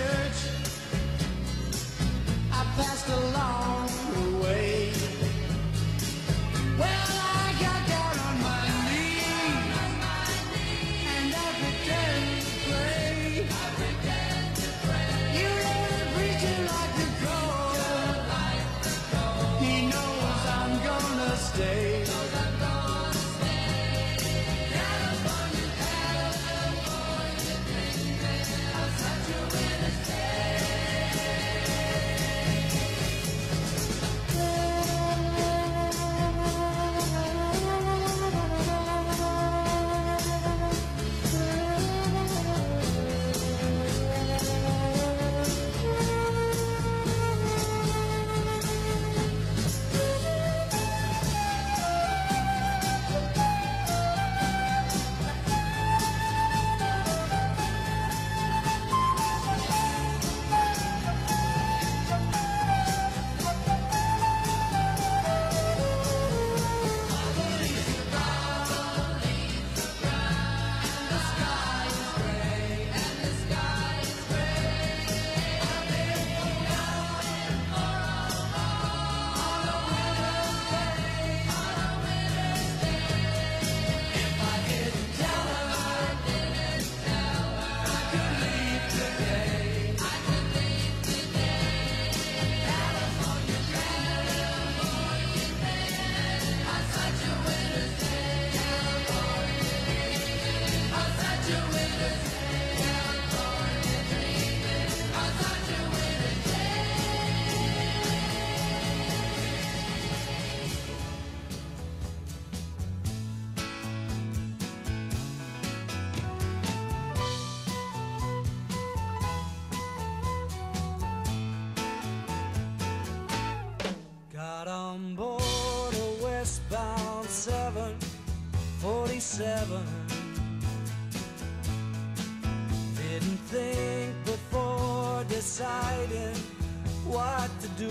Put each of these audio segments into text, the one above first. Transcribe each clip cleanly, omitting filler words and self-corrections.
church I passed along the way. Well, I got down on my knees and I pretended to pray. You know the preacher like the gold. He knows I'm gonna stay. Got on board a westbound 747. Didn't think before deciding what to do.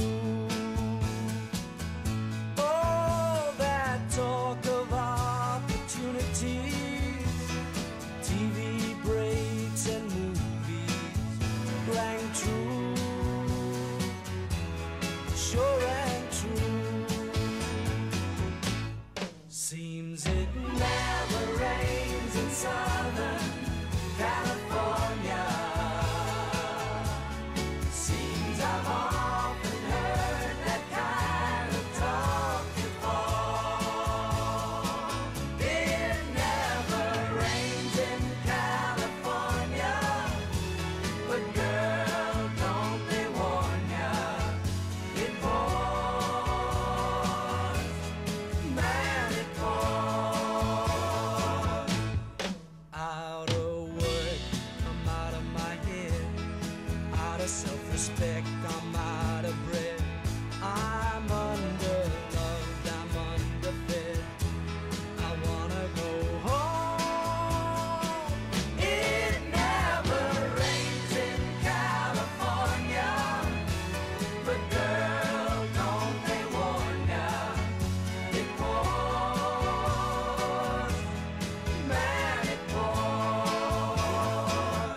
All that talk of opportunities, TV breaks and movies rang true, sure rang true. Seems it never rains in Southern California. Seems I've often heard that kind of talk before. It never rains in California, but girl, don't they warn ya, it pours, man, it pours. Out of work, I'm out of my head. Out of self-respect, I'm out of breath. I'm underloved, I'm underfed. I wanna go home. It never rains in California, but girl, don't they warn ya, it pours, man, it pours.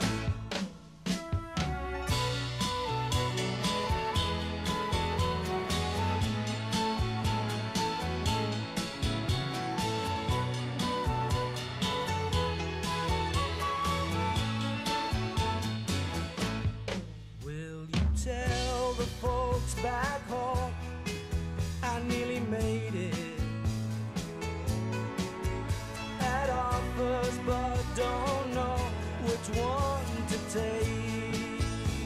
Will you tell the folks back home I nearly made it? Had offers but don't know which one to take.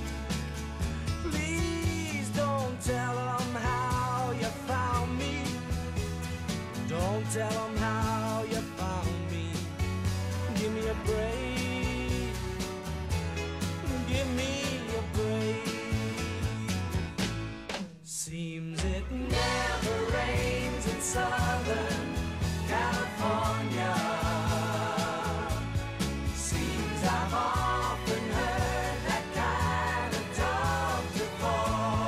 Please don't tell them how you found me. Don't tell them how you found me. Give me a break. Give me a break. Seems it never rains in Southern California. Seems I've often heard that kind of talk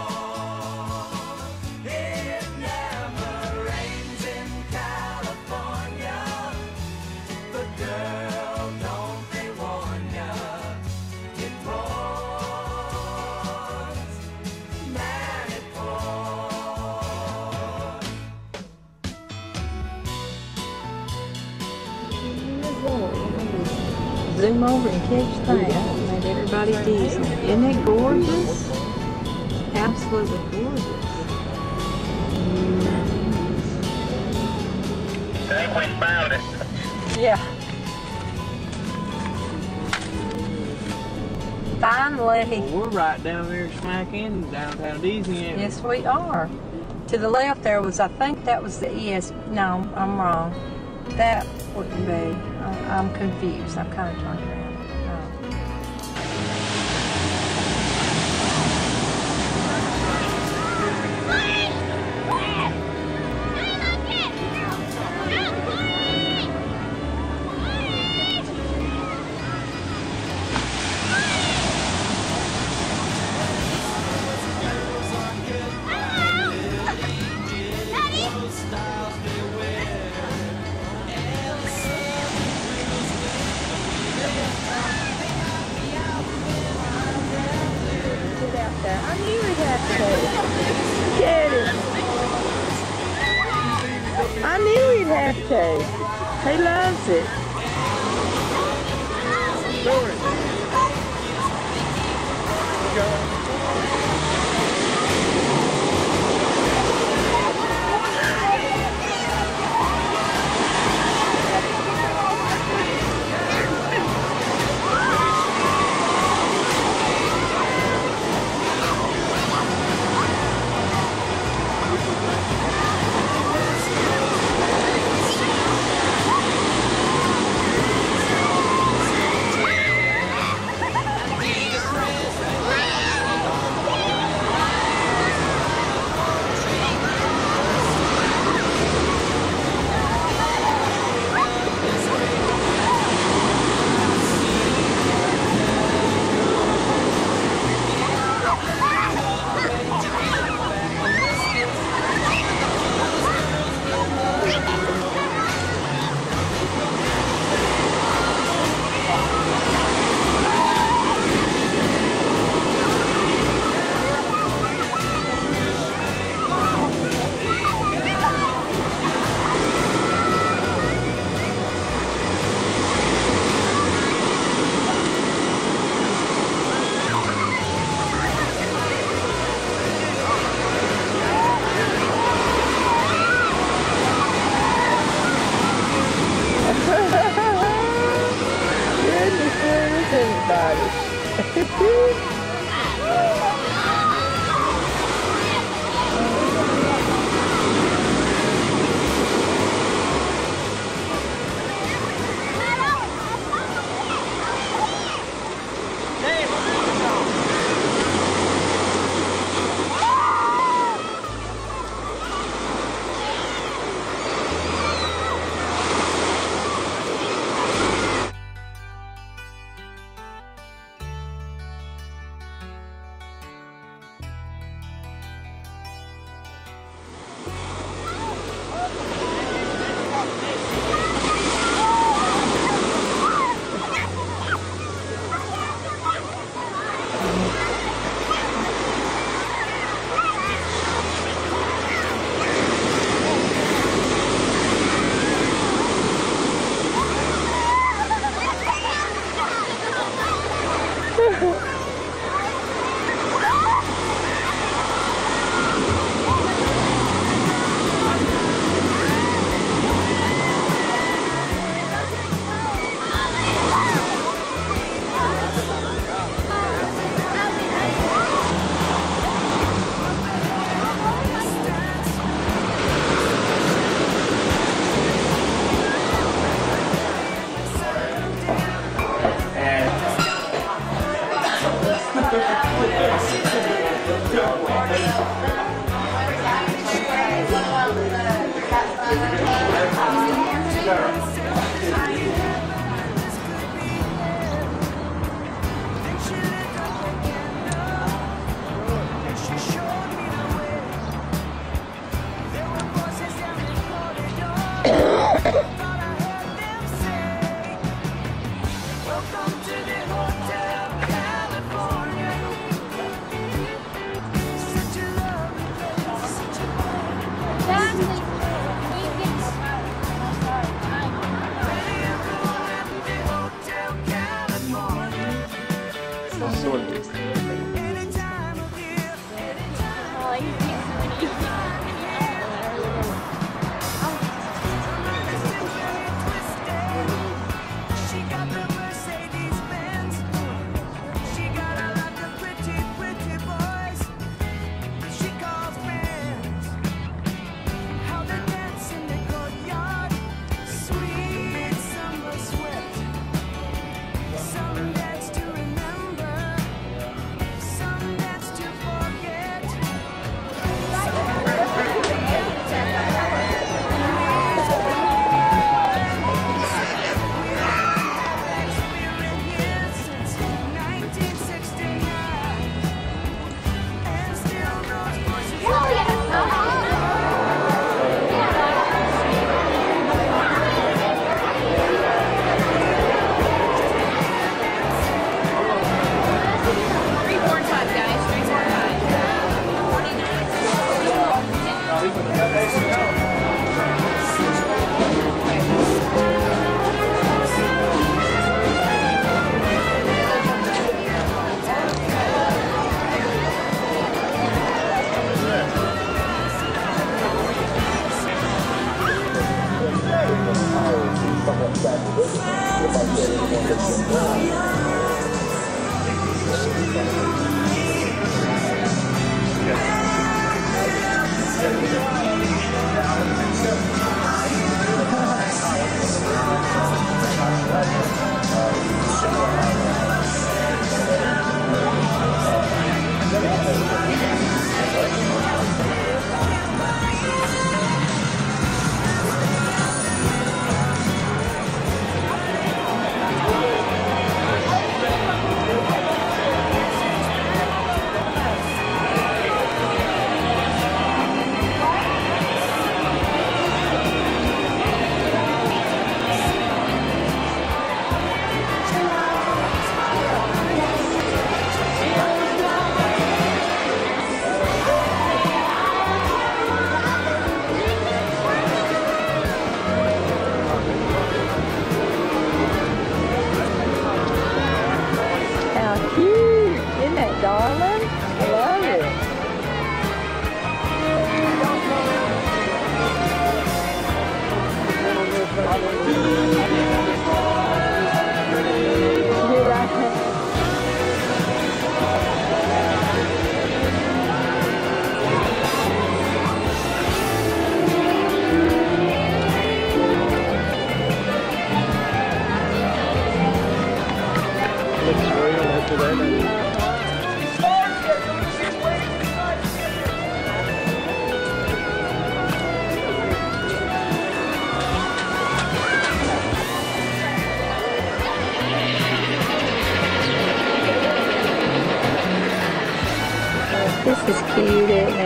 before. It never rains in California. zoom over and catch that. Made everybody dizzy. Isn't it gorgeous? Absolutely gorgeous. I think we found it. Yeah. Finally. Well, we're right down there smack in downtown Disney, ain't we? Yes, we are. To the left there was, I think that was the ES. No, I'm wrong. That wouldn't be. I'm confused. I'm kind of turned around. I knew he'd have to. Get it. I knew he'd have to. He loves it.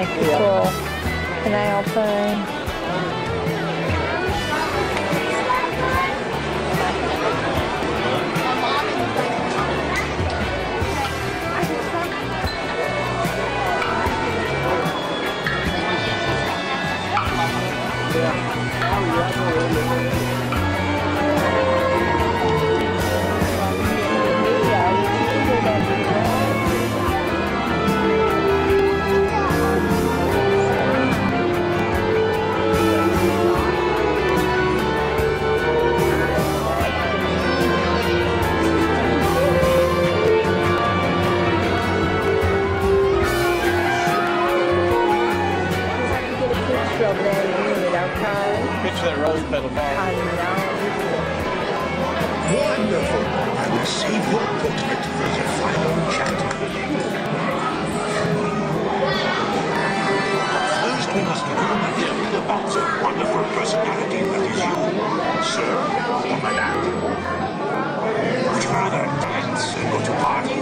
electrical canal thing. Picture that rose petal bar. I know. Wonderful. I will save your portrait for the final chat. First, we must give you an idea about the wonderful personality that is you, sir or madame. Would you rather dance and go to party?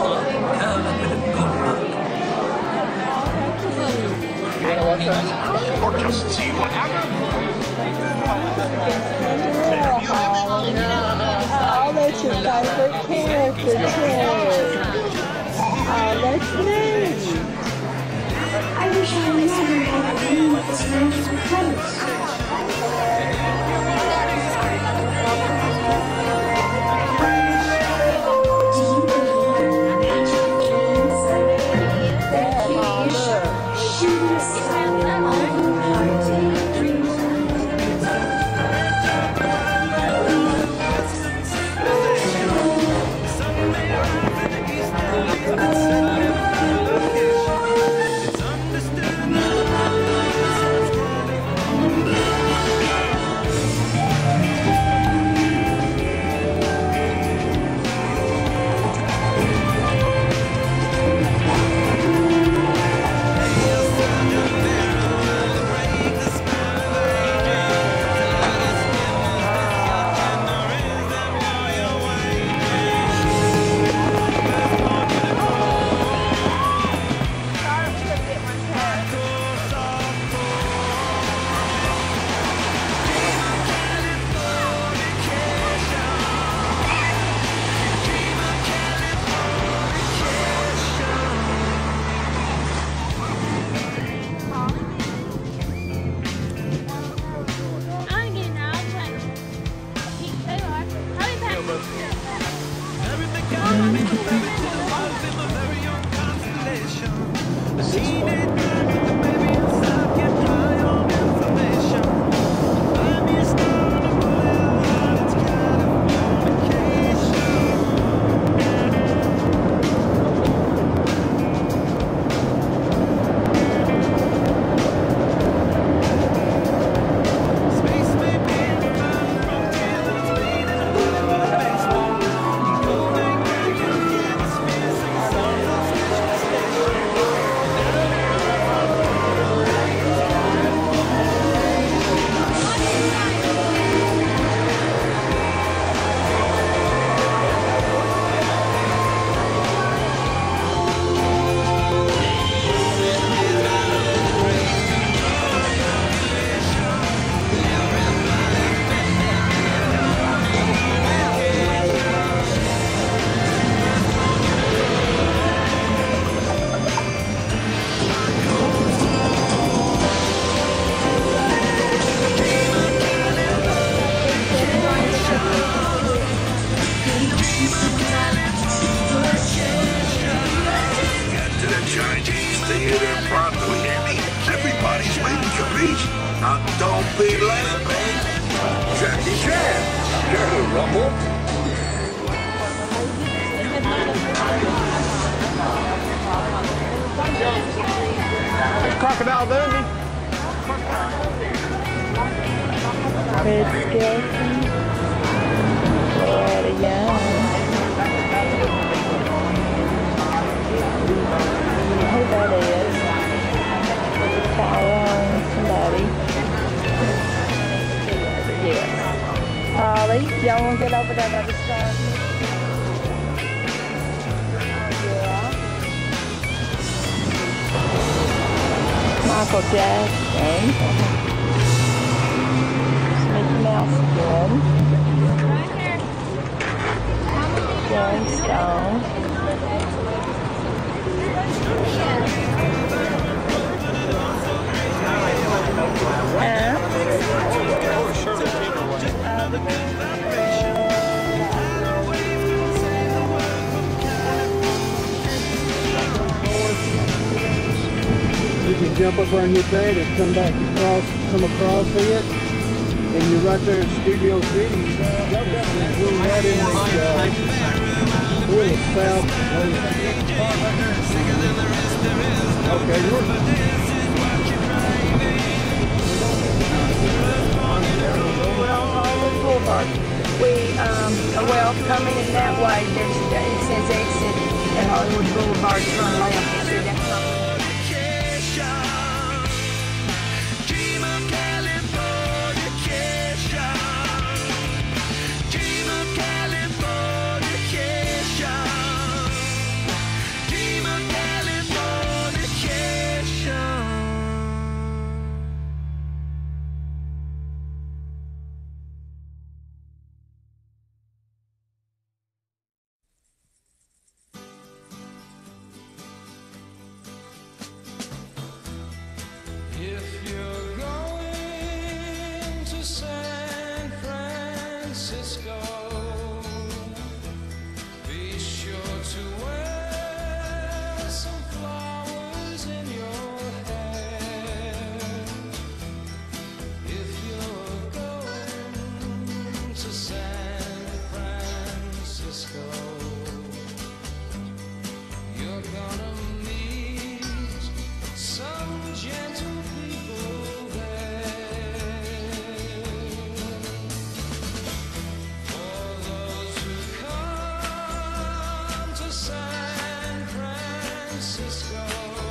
Or just see what happens? Oh, that's your favorite character, Ted. Oh, that's neat. I wish I never had to leave this magical place. Do you believe in magic dreams? That curious, shooting star all hearted dreams. Now don't be late, babe. Jackie Chan. Sure, Rumble. Crocodile Dundee. Red skeleton. Florida Young. Who that is? Tyrone, somebody. Yes. Ollie, y'all want to get over that other side? Yeah. Michael Jackson. Mickey Mouse again. Sharon Stone. You can jump up on your bed and come across it, and you're right there in Studio City. We're right in the south. Okay, Hollywood Boulevard. Well, coming in that way, it says exit at Hollywood Boulevard, turn left. You see that something? If you're going to San Francisco, be sure to wear some flowers in your hair. If you're going to San Francisco, you're gonna meet some gentle people there. For those who come to San Francisco,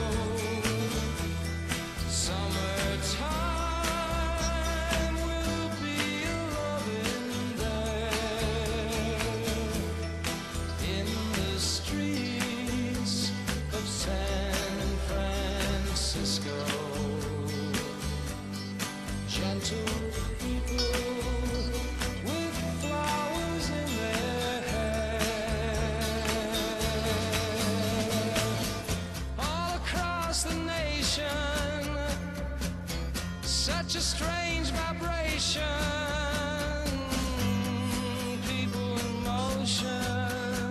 summertime will be a-loving there. In the streets of San Francisco, gentle people with flowers in their hair. All across the nation, such a strange vibration. People in motion.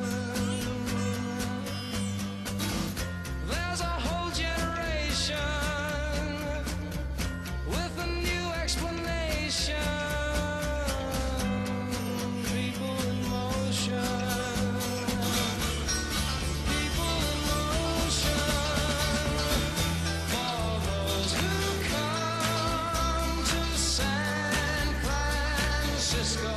There's a whole generation with a new explanation. People in motion. People in motion. For those who come to San Francisco,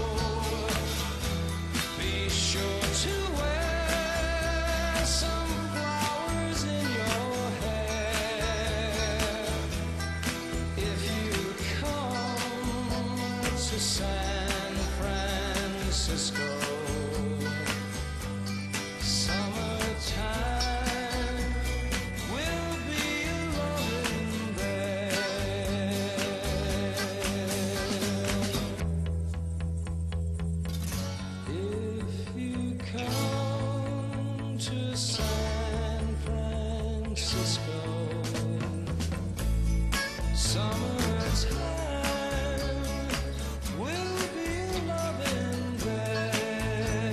be sure to wear some flowers in your hair. If you come to San Francisco, summertime will be a-loving there. If you come to San Francisco, summertime will be a-loving there.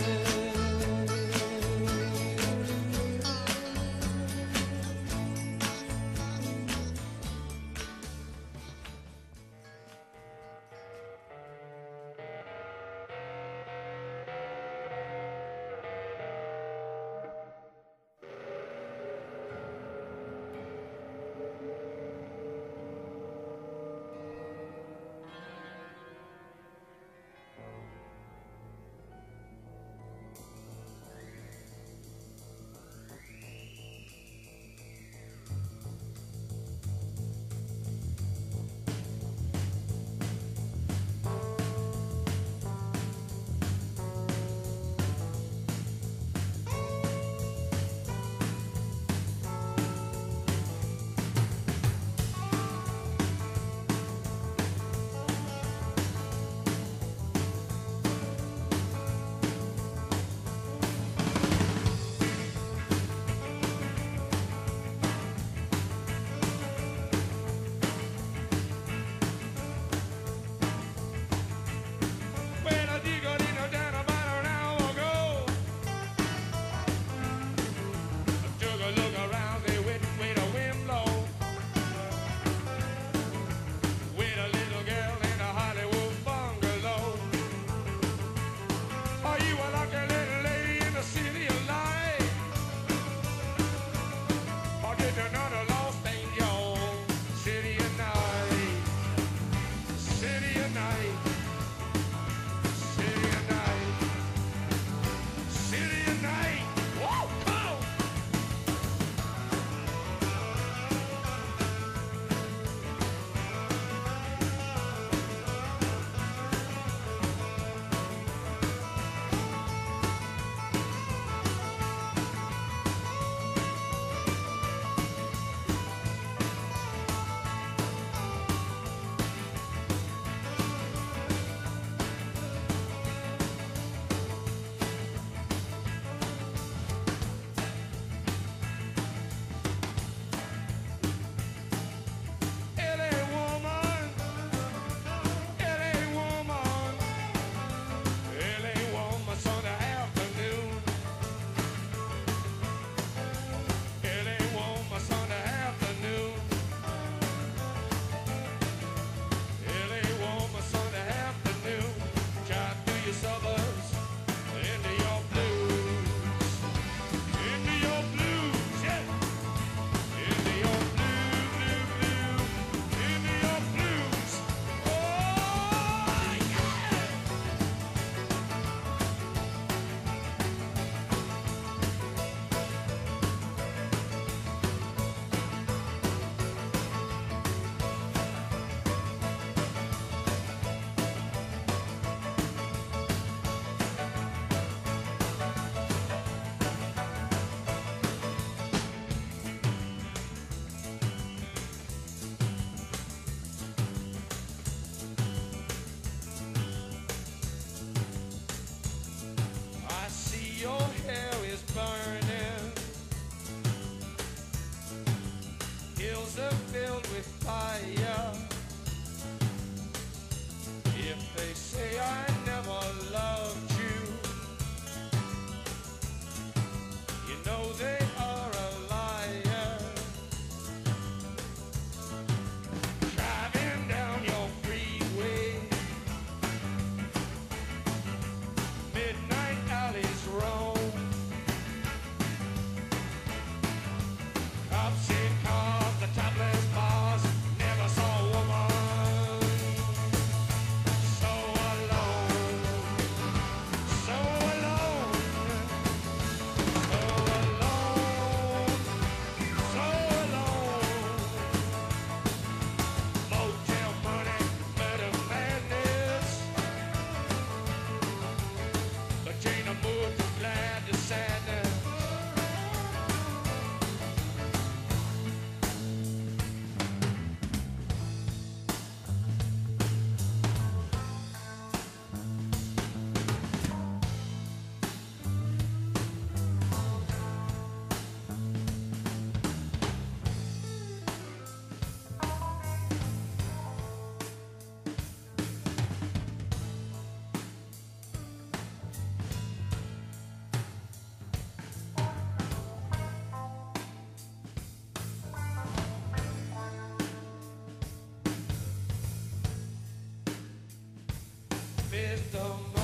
is the